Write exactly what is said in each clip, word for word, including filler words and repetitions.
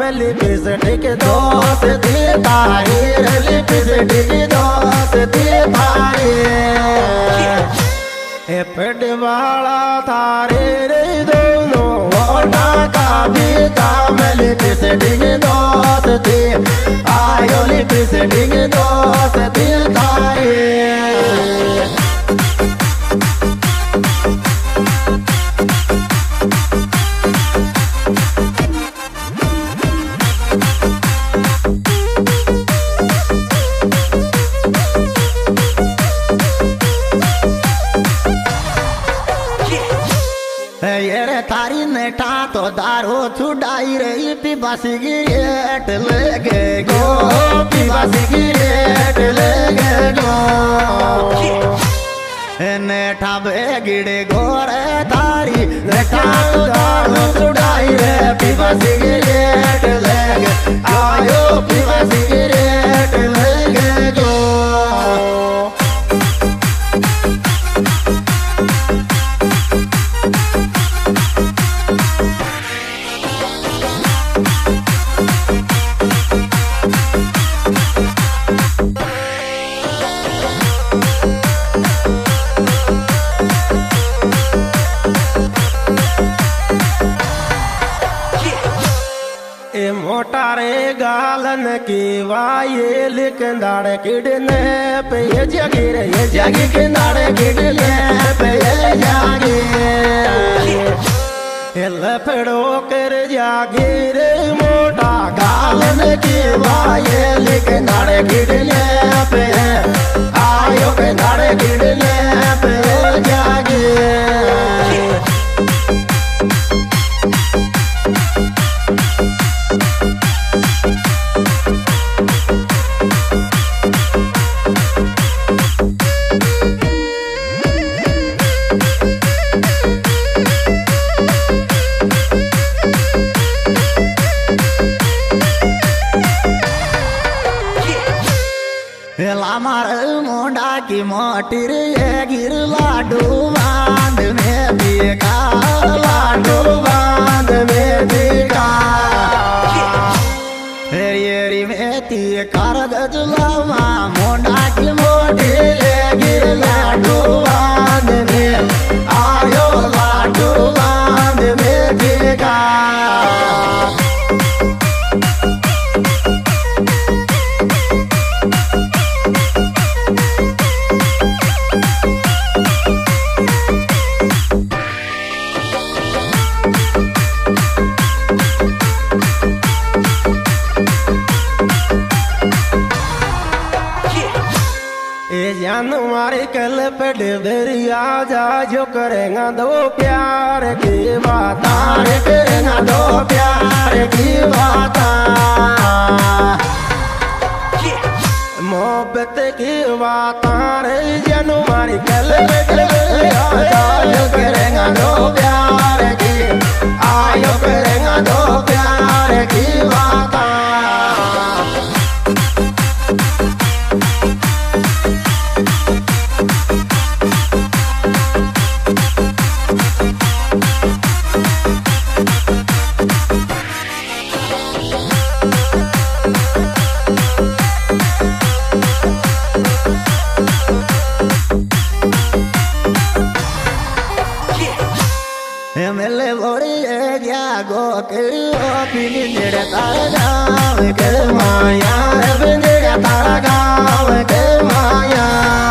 lipstick दोस्ती तारी रे लिपस्टिक दोस्ती तारी ए पेट वाला तारे रे दोनों होठा का बीता में लिपस्टिक दोस्ती आयो लिपस्टिक दोस्ती तारी तारी नेटा तो दारो छुड़ाई रे पीबा सिगरेट लेगे गो पीबा सिगरेट लेगे गो नेटा बेगिड़े गोरे तारी नेटा तो दारो छुड़ाई रे पीबा सिगरेट लेगे आयो पीबा सिगरेट लेगे गो मोटारे गालन की वाये लिखंदाड़ किडने पे ये जगी रे ये जगी किनारे किडने पे ये जागी लपड़ो कर जागी रे मोटा गालन की वाये लिखंदाड़ किडने पे आयो किनारे किडने पे जागी हमार मोड़ा की मोटी रे गिर लाडू बांध में दिखा लाडू बांध में दिखा हेरी में ती कर गजलामा मोड़ा की मोटी रे गिर लाडू बांध में आयो लाडू बांध में दिखा हमारे कल पे डेरिया जा जो करेगा दो प्यार की बात करेगा दो प्यार की बात मोहब्बत की बात रे जानू हमारी कल पे डेरिया जा जो करेगा दो प्यार की आयो करेगा दो प्यार की बात मेले बोरी गया गो करो पिंजरे तारा गाँव के माया पिंजरे तारा गाँव के माया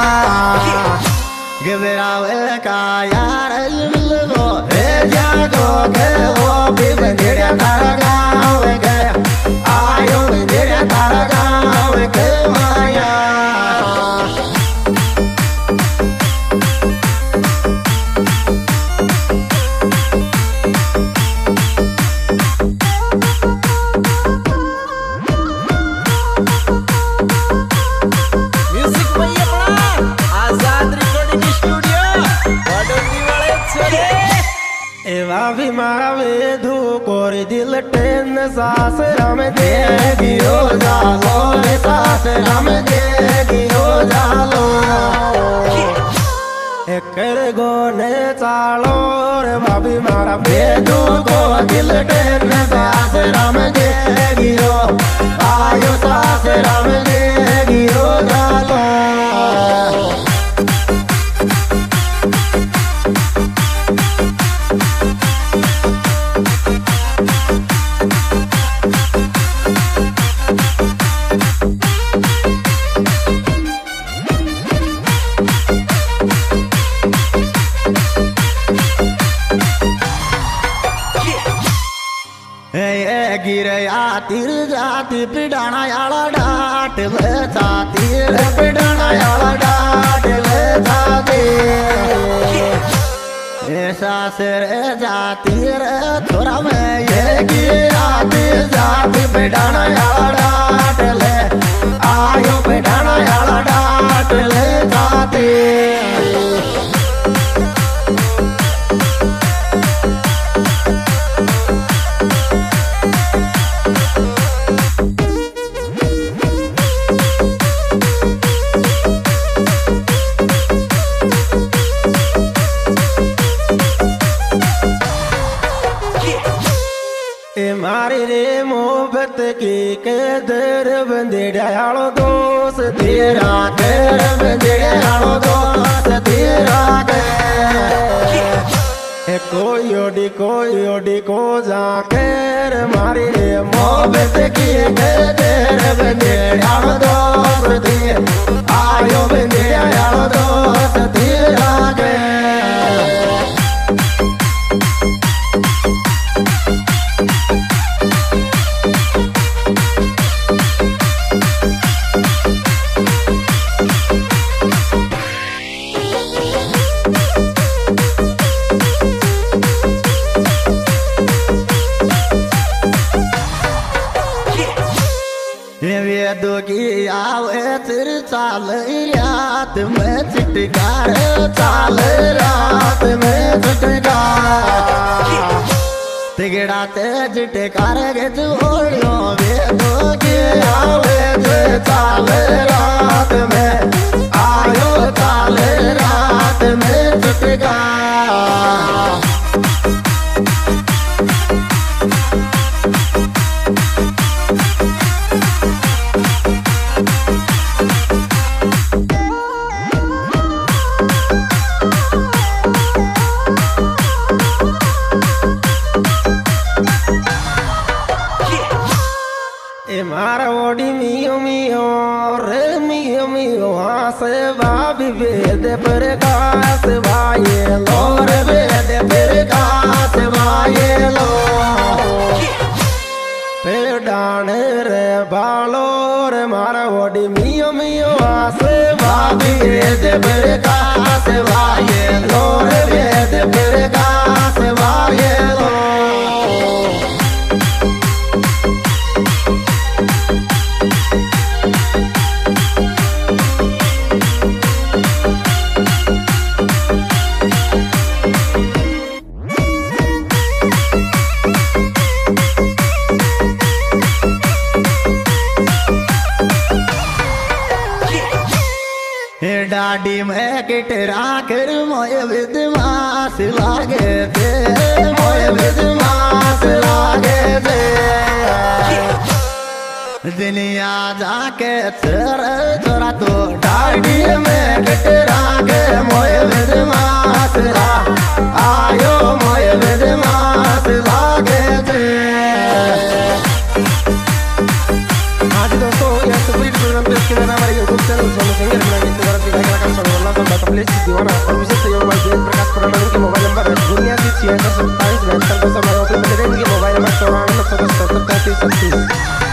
गिरावे का यार वो हे जागो के वो पिंजरे तारा गाँव के आयो पिंजरे तारा गाँव के माया भी मारा वेधु कोरी दिल टेन सास राम देगी हो जालो रे सास राम देगी हो जालो कर गोने चालो रे भाभी मारा बेदू को दिल टेन सास राम जे गिरो आयो सास राम जे गिरो चालो गिरया तीर जाती पिडाना याला डाट ले जाती रे पिडाना याला डाट ले जाती ऐसा से रे जाती रे थोड़ा मैं ये गिरा तीर जाती पिडाना याला डाट ले आयो पिडाना याला डाट ले जाती मारी रे मोहब्बत की के दर बंदेड़ालो दोस्त तेरा दर बंदेड़ालो दोस्त तेरा के कोई ओडी कोई ओडी को जाकर मारी रे मोहब्बत की के दर बंदेड़ालो दोस्त तेरा आयो बंदेड़ालो दोस्त तेरा के दोगी आवे तेर चाल रात में चिटकार चाल रात में चिटकार तिगड़ा ते चिटकार के जोड़ो वे दोगी आवे तेर चाल रात में आयो चाल रात में चिटकार मारा ओडी मियो मियो रे मियो मियो आसे भाभी वेद प्रकाश भाये लो रे वेद प्रकाश भाये लो पेड़ान रे बालो रे मारा ओडी मियो मियो आसे भाभी वेद प्रकाश भाये लो रे वेद प्रकाश भाये लो डाडी में किटरा कर मोय विदमास लागे थे मोय विदमास लागे थे दुनिया जाके चर चरा तो डाडी में किटरा के मोय विदमास ला आयो मोय विदमास लागे थे आज दोस्तों यह सभी प्रोग्राम देख के हमारे यूट्यूब चैनल सोनू सिंगर बनाने के द्वारा दिखाया गया काम सोनू लाल डाटा प्लेस दीवाना और विशेष सहयोग वाले प्रकाश प्रणव के मोबाइल नंबर दुनिया की छिहत्तर सत्ताईस बहत्तर दो सौ बारह के मोबाइल नंबर चौरानवे सत्तर सत्तर तैंतीस छत्तीस